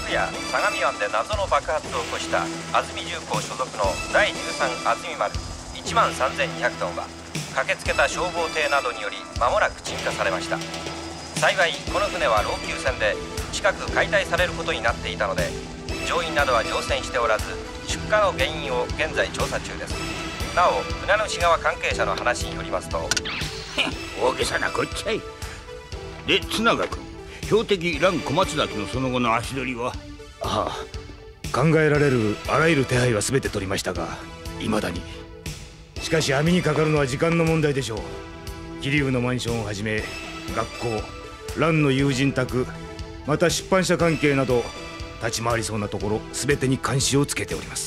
昨夜相模湾で謎の爆発を起こした安住重工所属の第13安住丸1万3200トンは駆けつけた消防艇などにより間もなく鎮火されました。幸いこの船は老朽船で近く解体されることになっていたので、乗員などは乗船しておらず、出火の原因を現在調査中です。なお船主側関係者の話によりますと大げさなこっちゃい。で綱川君、標的蘭小松崎のその後の足取りは？ ああ、考えられるあらゆる手配は全て取りましたが、未だに。しかし網にかかるのは時間の問題でしょう。桐生のマンションをはじめ学校、蘭の友人宅、また出版社関係など立ち回りそうなところ全てに監視をつけております。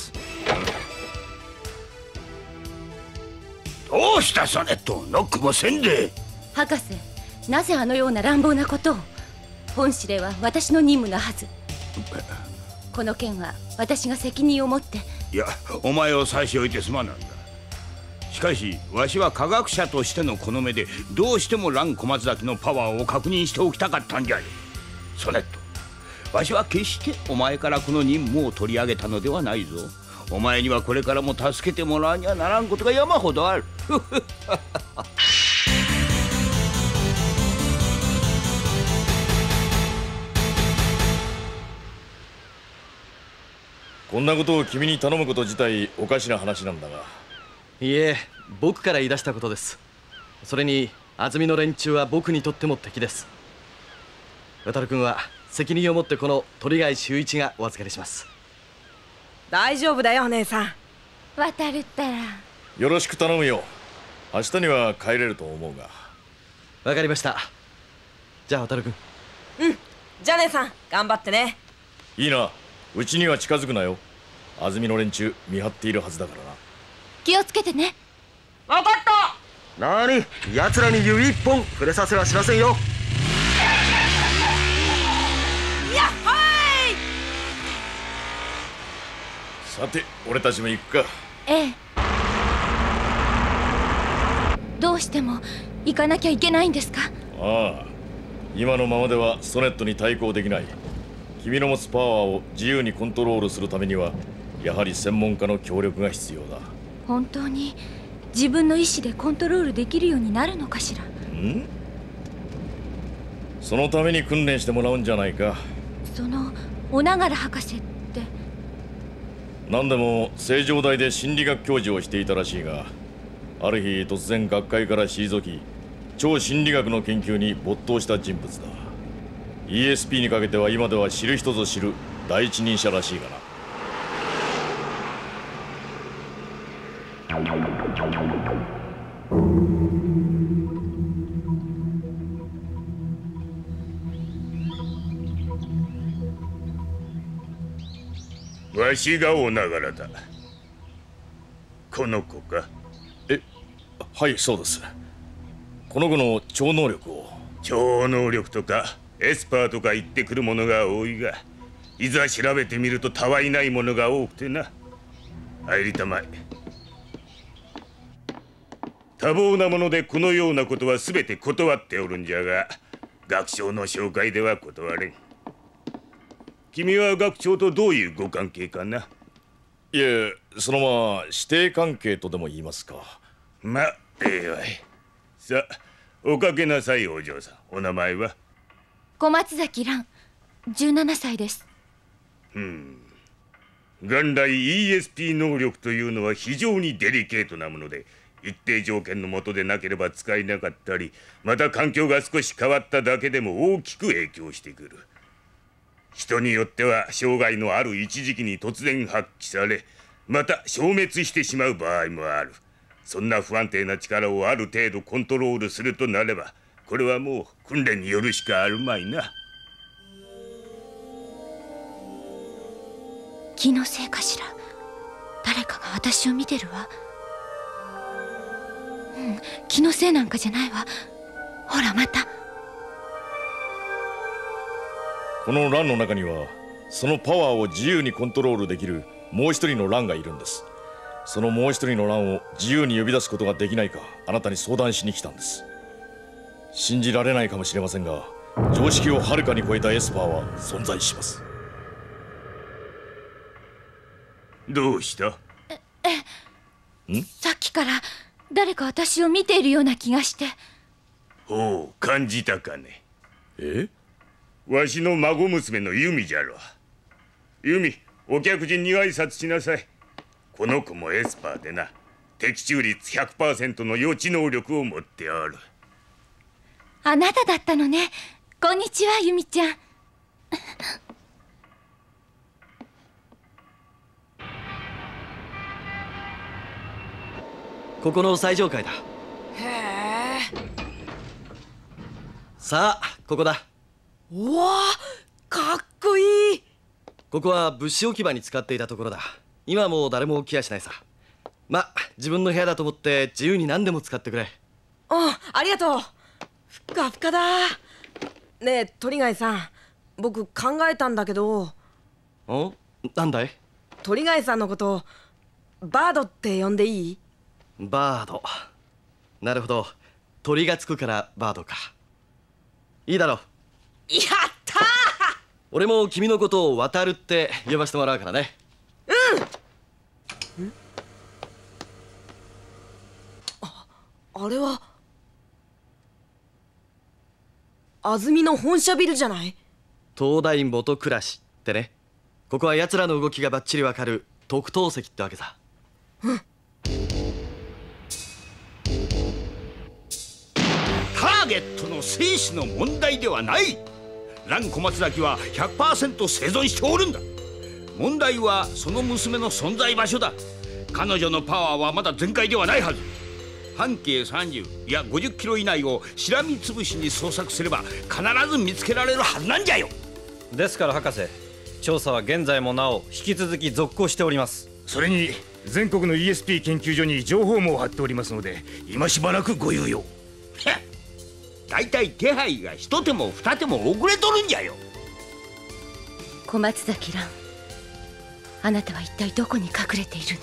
どうしたソネット、ノックもせんで。 博士、なぜあのような乱暴なことを。本指令は私の任務のはず。この件は私が責任を持って。 いや、お前を差し置いてすまなんだ。しかしわしは科学者としてのこの目でどうしても蘭小松崎のパワーを確認しておきたかったんじゃよ。ソネット、わしは決してお前からこの任務を取り上げたのではないぞ。お前にはこれからも助けてもらわにはならんことが山ほどある。 こんなことを君に頼むこと自体おかしな話なんだが。 いえ、僕から言い出したことです。それに安住の連中は僕にとっても敵です。渡君は責任を持ってこの鳥貝秀一がお預かりします。 大丈夫だよお姉さん。 渡るったらよろしく頼むよ。明日には帰れると思うが。 わかりました。じゃあ渡君。 うん、じゃあ姉さん頑張ってね。 いいな、うちには近づくなよ。安住の連中見張っているはずだからな。 気をつけてね。 分かった。 なに、奴らに指一本触れさせはしませんよ。 やっほーい。 さて俺たちも行くか。 ええ。どうしても行かなきゃいけないんですか？ ああ、今のままではソネットに対抗できない。君の持つパワーを自由にコントロールするためにはやはり専門家の協力が必要だ。 本当に自分の意思でコントロールできるようになるのかしら。 そのために訓練してもらうんじゃないか。 その小長良博士って。 何でも成城大で心理学教授をしていたらしいが、ある日突然学会から退き超心理学の研究に没頭した人物だ。 ESP にかけては今では知る人ぞ知る第一人者らしいがな。 わしがおながらだ。この子か？ はい、そうです。この子の超能力を。 超能力とかエスパーとか言ってくるものが多いが、いざ調べてみるとたわいないものが多くてな。入りたまえ。多忙なものでこのようなことは全て断っておるんじゃが、学長の紹介では断れん。君は学長とどういうご関係かな？ いえ、その師弟関係とでも言いますか。 まあええわい。さあおかけなさいお嬢さん。お名前は？ 小松崎蘭、17歳です。 元来 ESP 能力というのは非常にデリケートなもので、一定条件の下でなければ使えなかったり、また環境が少し変わっただけでも大きく影響してくる。人によっては生涯のある一時期に突然発揮され、また消滅してしまう場合もある。そんな不安定な力をある程度コントロールするとなれば、これはもう訓練によるしかあるまいな。 気のせいかしら。誰かが私を見てるわ。気のせいなんかじゃないわ。ほらまた。 この蘭の中にはそのパワーを自由にコントロールできるもう一人の蘭がいるんです。そのもう一人の蘭を自由に呼び出すことができないか、あなたに相談しに来たんです。信じられないかもしれませんが、常識をはるかに超えたエスパーは存在します。 どうした？ さっきから誰か私を見ているような気がして。 ほう、感じたかね。 え？ わしの孫娘のユミじゃろ。ユミ、お客人に挨拶しなさい。この子もエスパーでな、的中率 100% の予知能力を持ってある。 あなただったのね。こんにちは、ユミちゃん。 ここの最上階だ。 へえ。 さあここだ。 うわあ、かっこいい。 ここは物資置き場に使っていたところだ。今はもう誰も来やしないさ。ま、自分の部屋だと思って自由に何でも使ってくれ。 ありがとう。ふかふかだ。ねえ鳥貝さん、僕考えたんだけど。 なんだい？ 鳥貝さんのことバードって呼んでいい？ バード。なるほど、鳥がつくからバードか。いいだろう。 やったー。 俺も君のことを渡るって呼ばせてもらうからね。 あれは安曇の本社ビルじゃない？ 東大元暮らしってね。ここは奴らの動きがバッチリわかる特等席ってわけさ。 ターゲットの生死の問題ではない。蘭小松崎は 100% 生存しておるんだ。問題はその娘の存在場所だ。彼女のパワーはまだ全開ではないはず。半径30いや50キロ以内をしらみつぶしに捜索すれば必ず見つけられるはずなんじゃよ。 ですから博士、調査は現在もなお引き続き続行しております。 それに全国の ESP 研究所に情報網を貼っておりますので、今しばらくご猶予。 だいたい手配が一手も二手も遅れとるんじゃよ。 小松崎蘭、あなたは一体どこに隠れているの？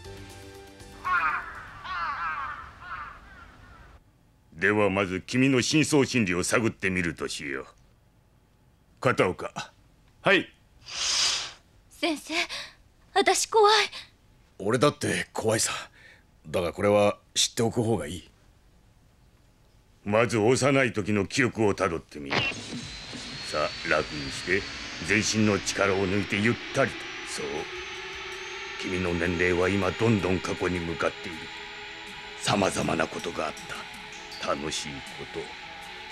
ではまず君の深層心理を探ってみるとしよう。片岡。 はい。 先生、私怖い。 俺だって怖いさ。だがこれは知っておく方がいい。 まず幼い時の記憶をたどってみる。さあ楽にして全身の力を抜いてゆったりと。そう、君の年齢は今どんどん過去に向かっている。さまざまなことがあった。楽しいこと、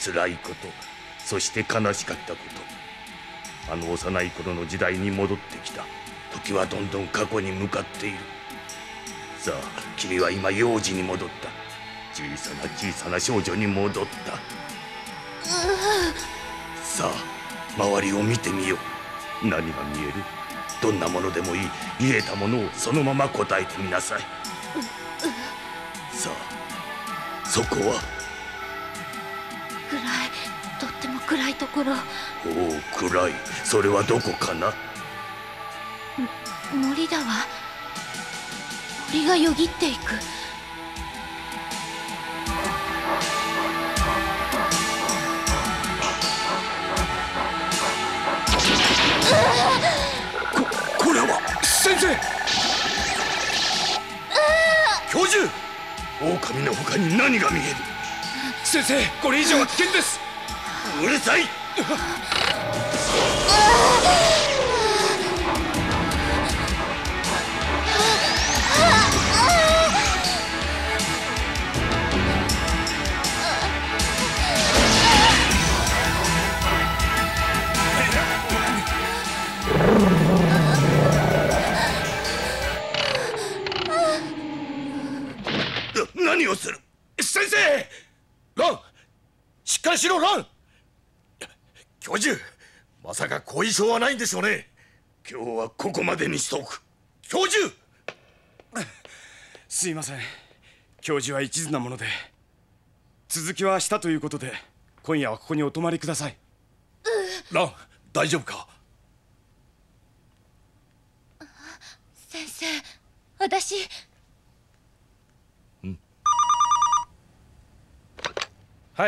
辛いこと、そして悲しかったこと。あの幼い頃の時代に戻ってきた。時はどんどん過去に向かっている。さあ君は今幼児に戻った。小さな小さな少女に戻った。さあ周りを見てみよう。何が見える？どんなものでもいい。見えたものをそのまま答えてみなさい。さあそこは？ 暗い、とっても暗いところ。 おお、暗い。それはどこかな？ 森だわ。森がよぎっていく。 これは先生。 教授、狼の他に何が見える？ 先生、これ以上は危険です。 うるさい。何をする？ 先生！ラン！しっかりしろ、ラン！教授、まさか後遺症はないんでしょうね。 今日はここまでにしておく。 教授！ すいません、教授は一途なもので。続きは明日ということで、今夜はここにお泊まりください。 ラン、大丈夫か？ 先生、私。 はい。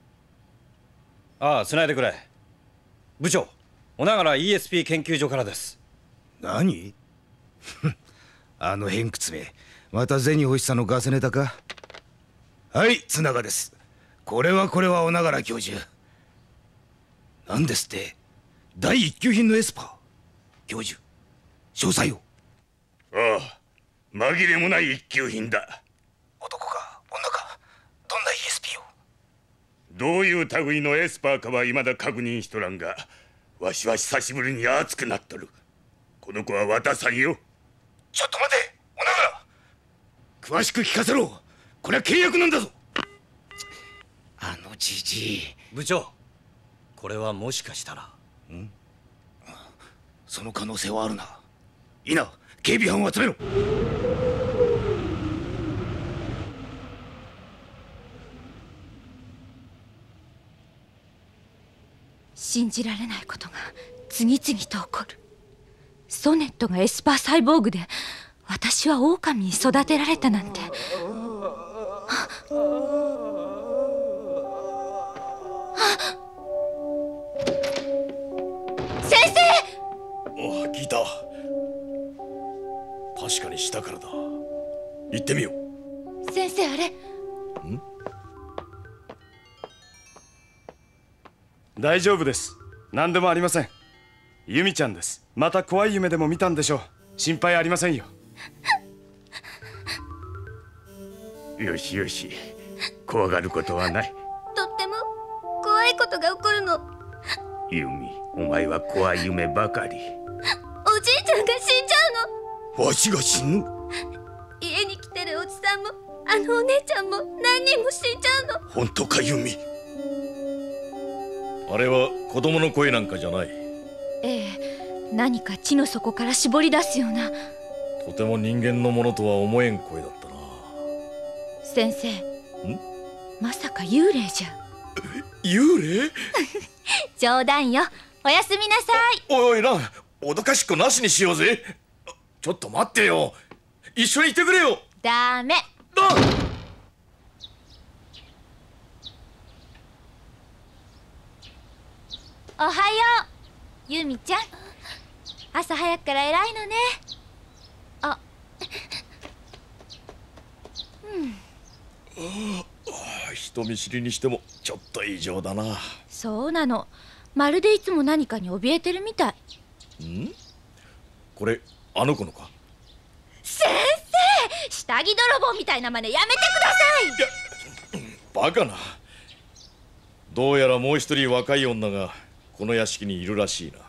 ああ、つないでくれ。部長、おながら ESP 研究所からです。 何？ あの偏屈め、また銭欲しさのガセネタか。はい、津永です。これはおながら教授。何ですって、第一級品のエスパー。教授、詳細を。 ああ、紛れもない一級品だ。 男か女か、どんな ESP を。 どういう類のエスパーかは未だ確認しとらんが、わしは久しぶりに熱くなっとる。この子は渡さんよ。 ちょっと待て、おながら。詳しく聞かせろ。これは契約なんだぞ。あのじじい。 部長、これはもしかしたら。 その可能性はあるな。いいな、警備班を集めろ。 信じられないことが次々と起こる。ソネットがエスパーサイボーグで、私は狼に育てられたなんて。先生！ ああ、聞いた。確かに下からだ。行ってみよう。 先生、あれ。 大丈夫です。何でもありません。ユミちゃんです。また怖い夢でも見たんでしょう。心配ありませんよ。 よしよし、怖がることはない。 とっても怖いことが起こるの。 ユミ、お前は怖い夢ばかり。 おじいちゃんが死んじゃうの。 わしが死ぬ？ 家に来てるおじさんもあのお姉ちゃんも何人も死んじゃうの。 本当か、ユミ？ あれは子供の声なんかじゃない。 ええ、何か地の底から絞り出すような。 とても人間のものとは思えん声だったな。 先生、まさか幽霊じゃ。 幽霊？ 冗談よ。おやすみなさい。 おい、ラン、脅かしっこなしにしようぜ。ちょっと待ってよ。一緒にいてくれよ。 ダメ。 ラン！ おはよう、ユミちゃん。朝早くから偉いのね。あ、 人見知りにしてもちょっと異常だな。 そうなの。まるでいつも何かに怯えてるみたい。 これあの子のか？ 先生、下着泥棒みたいな真似やめてください。 バカな。どうやらもう一人若い女がこの屋敷にいるらしいな。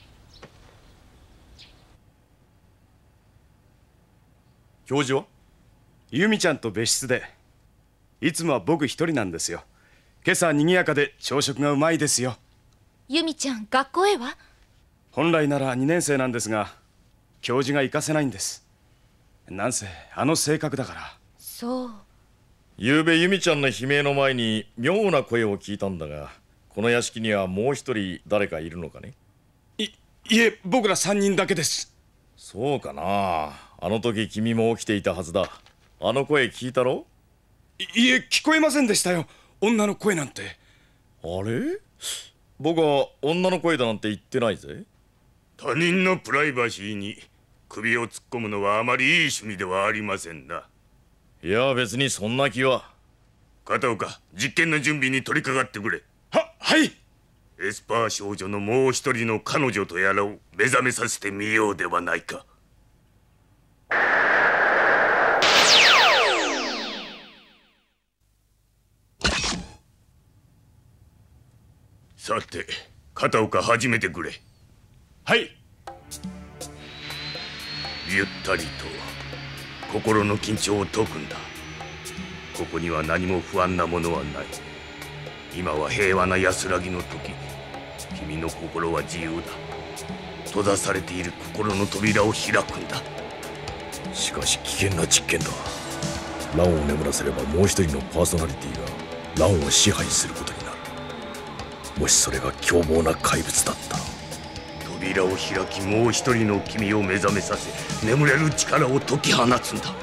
教授は？ ユミちゃんと別室で。いつもは僕一人なんですよ。今朝は賑やかで朝食がうまいですよ。 ユミちゃん、学校へは？ 本来なら2年生なんですが、教授が行かせないんです。なんせあの性格だから。 そう。 ゆうべユミちゃんの悲鳴の前に妙な声を聞いたんだが、この屋敷にはもう一人誰かいるのかね？ いえ、僕ら3人だけです。 そうかな。あの時君も起きていたはずだ。あの声聞いたろ？ いえ、聞こえませんでしたよ。女の声なんて。 あれ？僕は女の声だなんて言ってないぜ。 他人のプライバシーに首を突っ込むのはあまりいい趣味ではありませんな。 いや、別にそんな気は。 片岡、実験の準備に取り掛かってくれ。 はい。 エスパー少女のもう一人の彼女とやらを目覚めさせてみようではないか。さて、片岡、始めてくれ。 はい。 ゆったりと心の緊張を解くんだ。ここには何も不安なものはない。今は平和な安らぎの時。君の心は自由だ。閉ざされている心の扉を開くんだ。 しかし危険な実験だ。ランを眠らせればもう一人のパーソナリティがランを支配することになる。もしそれが凶暴な怪物だったら。 扉を開き、もう一人の君を目覚めさせ、眠れる力を解き放つんだ。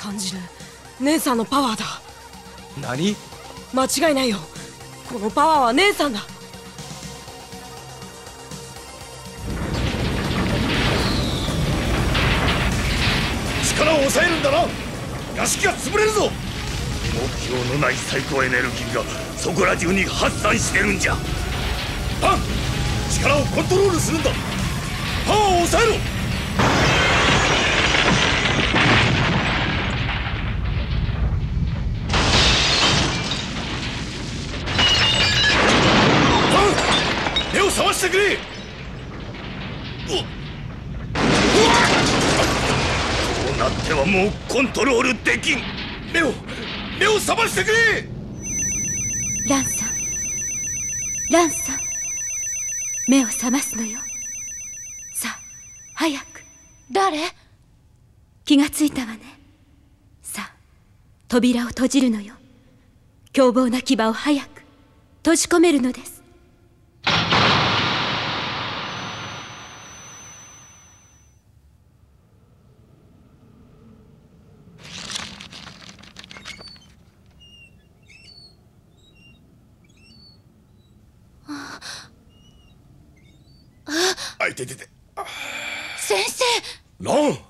感じる姉さんのパワーだ。 何？ 間違いないよ。このパワーは姉さんだ。 力を抑えるんだな。屋敷が潰れるぞ。目標のないサイコエネルギーがそこら中に発散してるんじゃ。パン、力をコントロールするんだ。パワーを抑えろ。パン、目を覚ましてくれ。こうなってはもうコントロールできん。目を覚ましてくれ。 ランさん、ランさん、目を覚ますのよ。さあ、早く。誰？気がついたわね。さあ、扉を閉じるのよ。凶暴な牙を早く閉じ込めるのです。 あいててて。 先生。 ラン。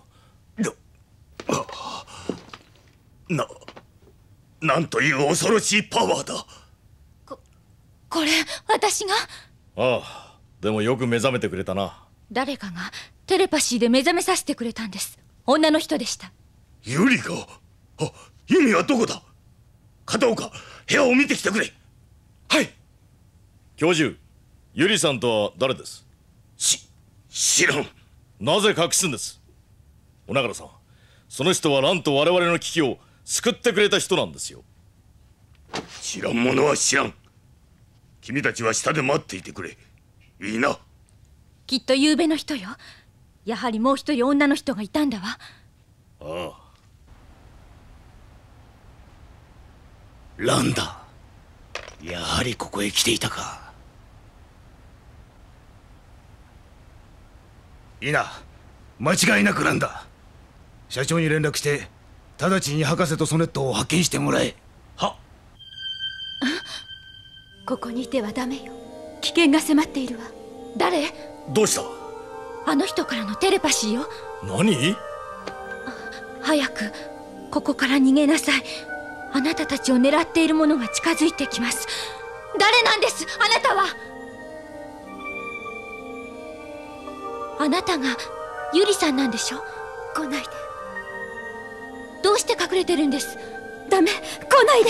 なんという恐ろしいパワーだ。 これ私が。 ああ、でもよく目覚めてくれたな。 誰かがテレパシーで目覚めさせてくれたんです。女の人でした。 ユリが。あ、ユミはどこだ。片岡、部屋を見てきてくれ。はい。 教授、ユリさんとは誰です？ 知らん。 なぜ隠すんです？小長良さん、その人はランと我々の危機を救ってくれた人なんですよ。 知らんものは知らん。君たちは下で待っていてくれ。いいな。 きっと夕べの人よ。やはりもう一人女の人がいたんだわ。 ああ。 ランだ。やはりここへ来ていたか。 いいな、間違いなくランだ。社長に連絡して直ちに博士とソネットを発見してもらえ。 は。 ここにいてはダメよ。危険が迫っているわ。誰？ どうした？ あの人からのテレパシーよ。 何？ 早くここから逃げなさい。あなたたちを狙っているものが近づいてきます。誰なんです、あなたは。あなたがユリさんなんでしょ。来ないで。どうして隠れてるんです。ダメ、来ないで。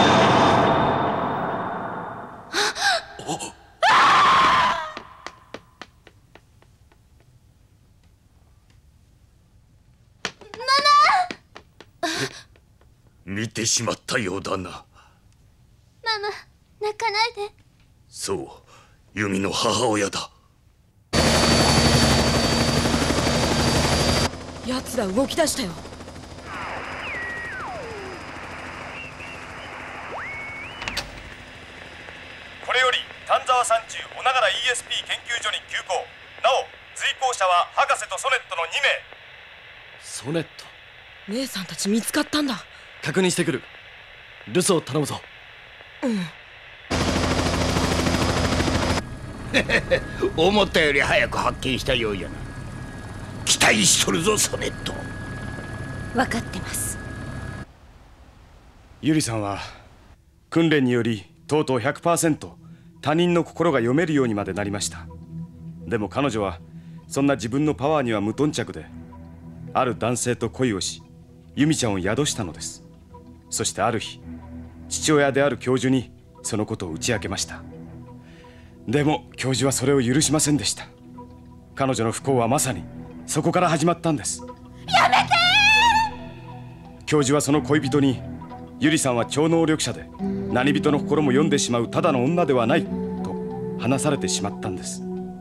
見てしまったようだな。 ママ、泣かないで。 そう、ユミの母親だ。 奴ら動き出したよ。 これより丹沢山中小長良 ESP 研究所に急行。なお随行者は博士とソネットの2名。 ソネット。 姉さんたち見つかったんだ。 確認してくる。留守を頼むぞ。 思ったより早く発見したようやな。期待しとるぞソネット。 分かってます。 ユリさんは訓練によりとうとう 100% 他人の心が読めるようにまでなりました。でも彼女はそんな自分のパワーには無頓着で、ある男性と恋をしユミちゃんを宿したのです。そしてある日、父親である教授にそのことを打ち明けました。でも教授はそれを許しませんでした。彼女の不幸はまさにそこから始まったんです。 やめてー！教授はその恋人に、ユリさんは超能力者で何人の心も読んでしまうただの女ではないと話されてしまったんです。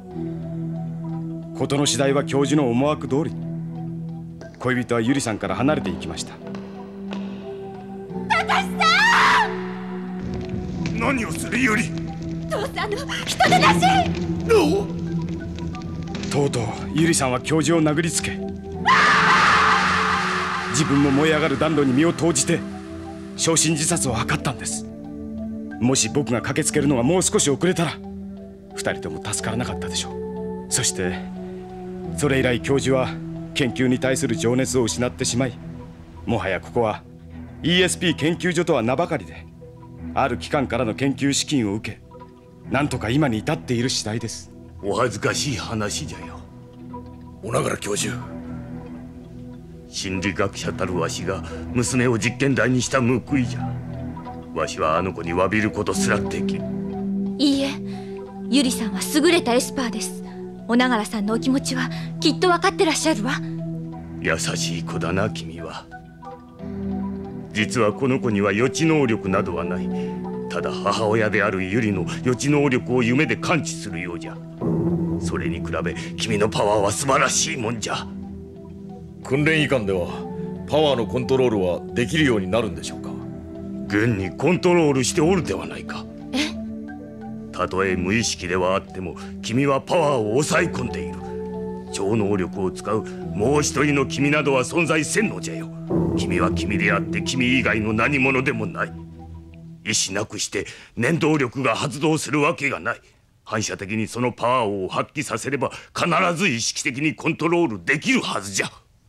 事の次第は教授の思惑通り、恋人はユリさんから離れていきました。 たかしさん！ 何をするユリ。 父さんの人手出し！ とうとうユリさんは教授を殴りつけ、 自分も燃え上がる暖炉に身を投じて焼身自殺を図ったんです。もし僕が駆けつけるのがもう少し遅れたら2人とも助からなかったでしょう。そしてそれ以来教授は研究に対する情熱を失ってしまい、もはやここは ESP 研究所とは名ばかりで、ある機関からの研究資金を受け、なんとか今に至っている次第です。 お恥ずかしい話じゃよ。 小長教授、 心理学者たるわしが娘を実験台にした報いじゃ。わしはあの子に詫びることすらできん。 いいえ、ゆりさんは優れたエスパーです。小長良さんのお気持ちはきっと分かってらっしゃるわ。 優しい子だな君は。実はこの子には予知能力などはない。ただ母親であるユリの予知能力を夢で感知するようじゃ。それに比べ君のパワーは素晴らしいもんじゃ。 訓練医官ではパワーのコントロールはできるようになるんでしょうか。 現にコントロールしておるではないか。たとえ無意識ではあっても君はパワーを抑え込んでいる。超能力を使うもう一人の君などは存在せんのじゃよ。君は君であって君以外の何者でもない。意志なくして念動力が発動するわけがない。反射的にそのパワーを発揮させれば必ず意識的にコントロールできるはずじゃ。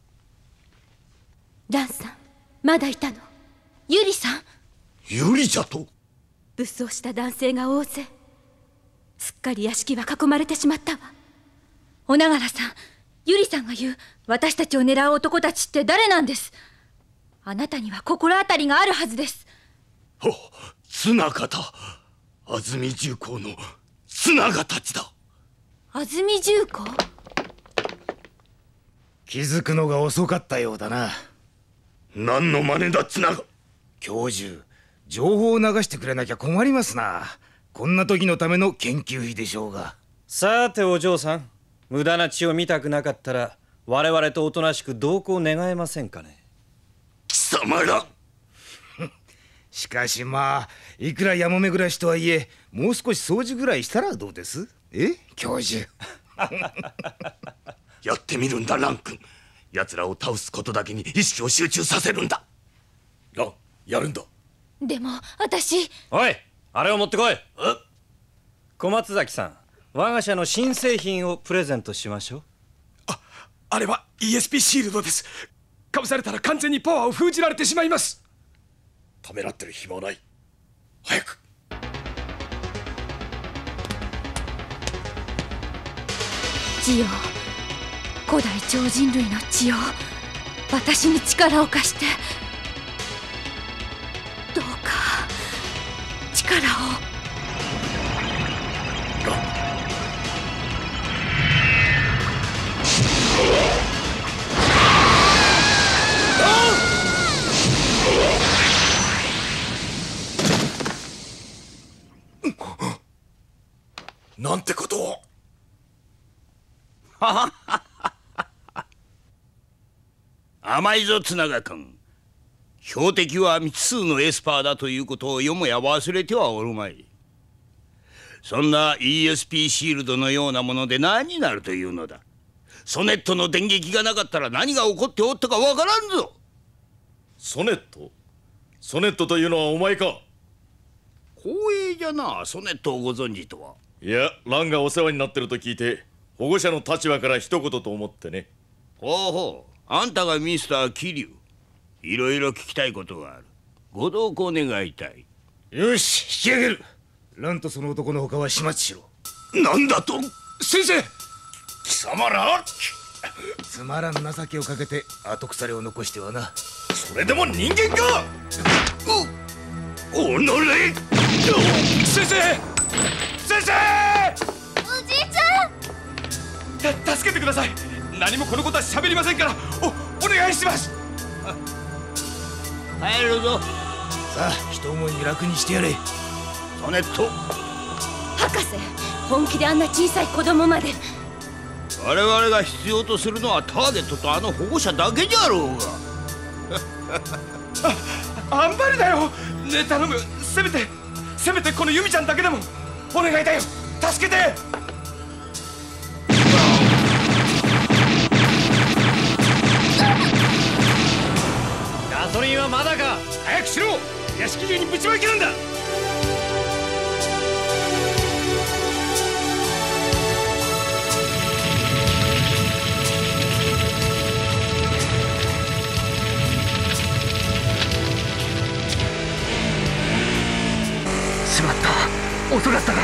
ランさん、まだいたの？ユリさん？ ユリじゃと？ 武装した男性が大勢。すっかり屋敷は囲まれてしまったわ。小長良さん、ユリさんが言う私たちを狙う男たちって誰なんです？あなたには心当たりがあるはずです。 お、綱方、安住重工の綱方たちだ。 安住重工？ 気づくのが遅かったようだな。 何の真似だ綱が。 教授、情報を流してくれなきゃ困りますな。こんな時のための研究費でしょうが。 さてお嬢さん、無駄な血を見たくなかったら我々とおとなしく同行願えませんかね。 貴様らしかしまあ、いくらやもめ暮らしとはいえ、もう少し掃除ぐらいしたらどうです？教授やってみるんだラン君。奴らを倒すことだけに意識を集中させるんだ。 ラン、やるんだ。 でも私。 おい、あれを持ってこい。小松崎さん、我が社の新製品をプレゼントしましょう。 あれは ESP シールドです。かぶされたら完全にパワーを封じられてしまいます。ためらってる暇はない。早く。 ジオ、古代超人類の血を私に力を貸して。どうか力を。 なんてことを。 甘いぞ綱賀君。標的は未知数のエスパーだということをよもや忘れてはおるまい。そんな ESP シールドのようなもので何になるというのだ。ソネットの電撃がなかったら何が起こっておったかわからんぞ。 ソネット？ソネットというのはお前か？ 光栄じゃな、ソネットをご存知とは。 いや、ランがお世話になってると聞いて保護者の立場から一言と思ってね。 ほうほう、あんたがミスター桐生。いろいろ聞きたいことがある。ご同行願いたい。 よし、引き上げる。ランとその男の他は始末しろ。 なんだと？ 先生、 貴様らつまらん情けをかけて後腐れを残してはな。 それでも人間か。 おのれ。 先生、先生。 おじいちゃん、 助けてください。何もこのことは喋りませんから。お願いします。 帰るぞ。 さあ、一思いに楽にしてやれ。 ソネット。 博士、本気であんな小さい子供まで。 我々が必要とするのはターゲットとあの保護者だけじゃろうが。 あんまりだよ。ねえ頼む、せめてこのユミちゃんだけでもお願いだよ。助けて。 トリンはまだか。 早くしろ。屋敷中にぶちまけるんだ。 しまった、遅かったか。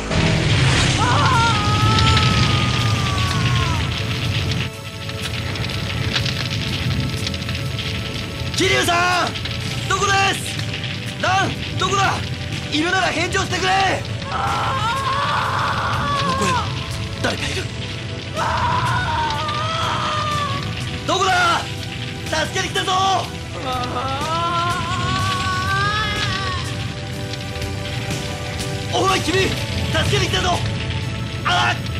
桐生さん、どこです。ラン、どこだ。いるなら返事をしてくれ。この声は誰かいる。どこだ。助けに来たぞ。おい君、助けに来たぞ。あっ、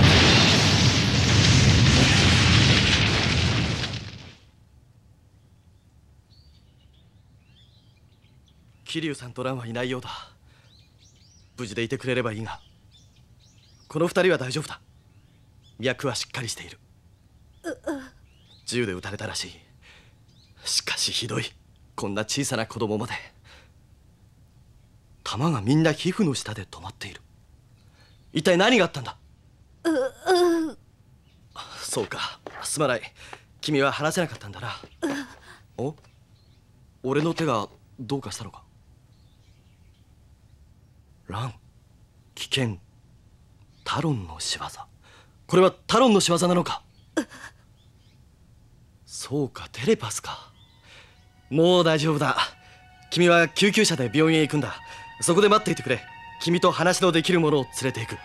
桐生さんと蘭はいないようだ。無事でいてくれればいいが、この二人は大丈夫だ。脈はしっかりしている。銃で撃たれたらしい。しかしひどい。こんな小さな子供まで。弾がみんな皮膚の下で止まっている。一体何があったんだ。そうか、すまない。君は話せなかったんだな。お、俺の手がどうかしたのか。ラン、危険、タロンの仕業。これはタロンの仕業なのか。そうか、テレパスか。もう大丈夫だ。君は救急車で病院へ行くんだ。そこで待っていてくれ。君と話のできる者を連れて行く。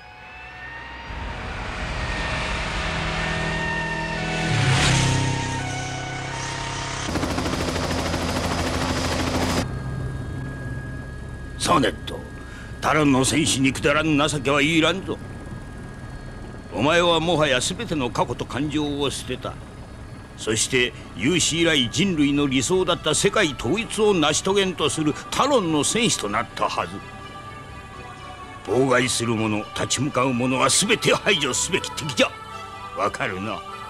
ソネット、タロンの戦士にくだらん情けはいらんぞ。お前はもはや全ての過去と感情を捨てた。そして有史以来人類の理想だった世界統一を成し遂げんとするタロンの戦士となったはず。妨害する者、立ち向かう者は全て排除すべき敵じゃ。わかるな。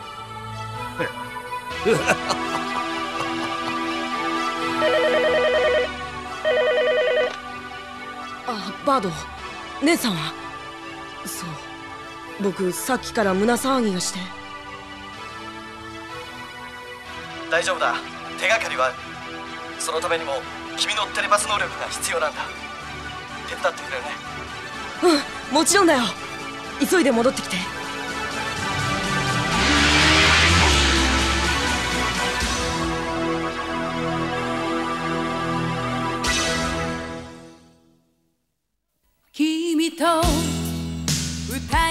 あ、バード、姉さんは。そう、僕さっきから胸騒ぎがして。 大丈夫だ。手がかりはある。そのためにも君のテレパス能力が必要なんだ。手伝ってくれるね。 うん、もちろんだよ。急いで戻ってきて。 君と二